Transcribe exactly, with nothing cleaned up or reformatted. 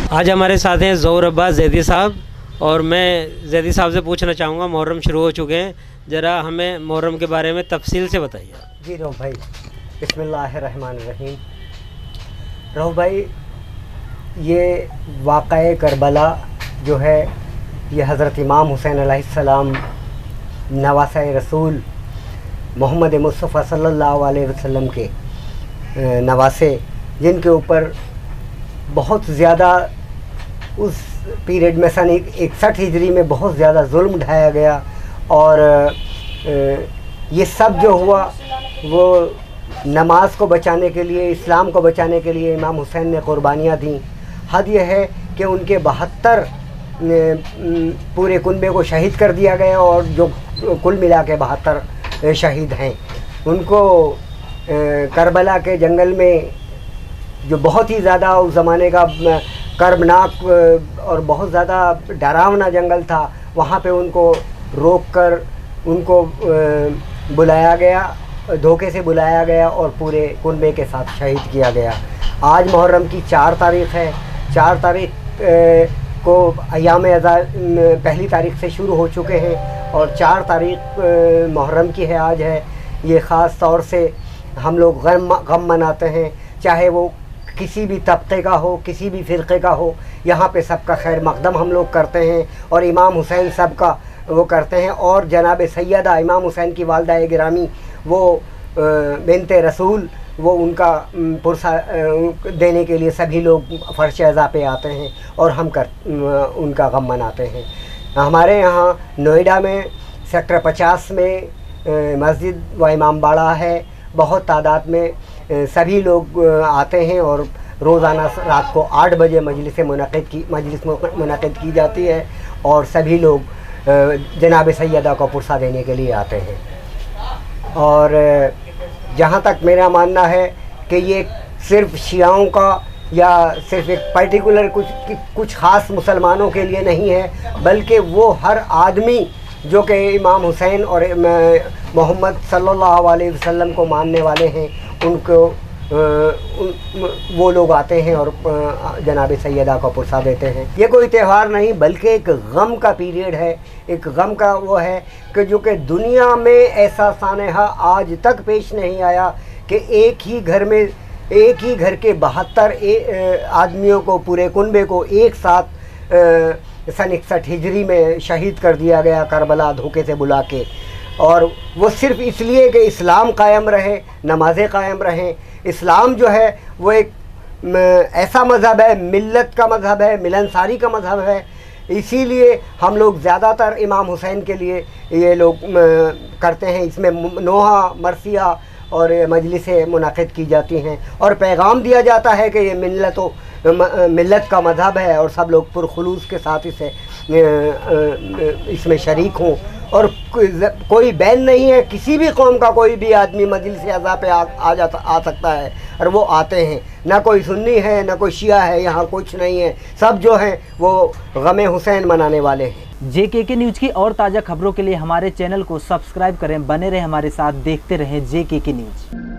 आज हमारे साथ हैं ज़ोहर अब्बास ज़ैदी साहब, और मैं ज़ैदी साहब से पूछना चाहूँगा, मुहर्रम शुरू हो चुके हैं, ज़रा हमें मुहर्रम के बारे में तफसील से बताइए। जी रऊफ़ भाई, बिस्मिल्लाहिर्रहमानिर्रहीम। रऊफ़ भाई, ये वाक़या करबला जो है, ये हज़रत इमाम हुसैन अलैहिस्सलाम नवासे रसूल मोहम्मद मुस्तफ़ा सल्लल्लाहु अलैहि वसल्लम के नवासे, जिनके ऊपर बहुत ज़्यादा उस पीरियड में सन इकसठ हिजरी में बहुत ज़्यादा जुल्म ढाया गया, और ये सब जो हुआ वो नमाज को बचाने के लिए, इस्लाम को बचाने के लिए इमाम हुसैन ने क़ुरबानियाँ दी। हद यह है कि उनके बहत्तर पूरे कुनबे को शहीद कर दिया गया, और जो कुल मिला के बहत्तर शहीद हैं, उनको करबला के जंगल में, जो बहुत ही ज़्यादा उस ज़माने का कर्बनाक और बहुत ज़्यादा डरावना जंगल था, वहाँ पे उनको रोक कर उनको बुलाया गया, धोखे से बुलाया गया और पूरे कुनबे के साथ शहीद किया गया। आज मुहर्रम की चार तारीख़ है। चार तारीख़ को अय्याम अज़ा पहली तारीख़ से शुरू हो चुके हैं, और चार तारीख़ मुहर्रम की है, आज है। ये ख़ास तौर से हम लोग गम गम मनाते हैं, चाहे वो किसी भी तबके का हो, किसी भी फ़िरक़े का हो। यहाँ पे सबका खैर मक़दम हम लोग करते हैं, और इमाम हुसैन सब का वो करते हैं। और जनाब सैयदा इमाम हुसैन की वालदा गिरामी, वो बिन्ते रसूल, वो उनका पुरसा देने के लिए सभी लोग फ़र्श अज़ा पे आते हैं, और हम कर उनका गम मनाते हैं। हमारे यहाँ नोएडा में सेक्टर पचास में मस्जिद व इमाम बाड़ा है। बहुत तादाद में सभी लोग आते हैं, और रोज़ाना रात को आठ बजे मजलिस मुनक़िद की मजलिस मुनक़िद की जाती है, और सभी लोग जनाब सैयदा को पुरसा देने के लिए आते हैं। और जहाँ तक मेरा मानना है कि ये सिर्फ़ शियाओं का या सिर्फ़ एक पर्टिकुलर कुछ कुछ ख़ास मुसलमानों के लिए नहीं है, बल्कि वो हर आदमी जो कि इमाम हुसैन और मोहम्मद सल्लल्लाहु अलैहि वसल्लम को मानने वाले हैं, उनको उन, वो लोग आते हैं और जनाब सैयदा को पुरसा देते हैं। ये कोई त्यौहार नहीं, बल्कि एक गम का पीरियड है। एक गम का वो है कि जो कि दुनिया में ऐसा सानेहा आज तक पेश नहीं आया कि एक ही घर में, एक ही घर के बहत्तर आदमियों को, पूरे कुनबे को एक साथ सन इकसठ हिजरी में शहीद कर दिया गया, करबला धोखे से बुला के। और वो सिर्फ़ इसलिए कि इस्लाम कायम रहे, नमाज़ें कायम रहें। इस्लाम जो है वो एक ऐसा मज़हब है, मिल्लत का मज़हब है, मिलनसारी का मज़हब है। इसीलिए हम लोग ज़्यादातर इमाम हुसैन के लिए ये लोग करते हैं। इसमें नोहा, मरसिया और मजलिसें मुनक़िद की जाती हैं, और पैगाम दिया जाता है कि ये मिल्लत मिल्लत का मज़हब है, और सब लोग पुरखुलूस के साथ इसे इसमें शरीक हों। और कोई बैन नहीं है, किसी भी कौम का कोई भी आदमी मजलिस अज़ा पे आ, आ जाता आ सकता है, और वो आते हैं। ना कोई सुन्नी है, ना कोई शिया है, यहाँ कुछ नहीं है। सब जो हैं वो गम हुसैन मनाने वाले हैं। जे के के न्यूज़ की और ताज़ा खबरों के लिए हमारे चैनल को सब्सक्राइब करें, बने रहें हमारे साथ, देखते रहें जे के के न्यूज़।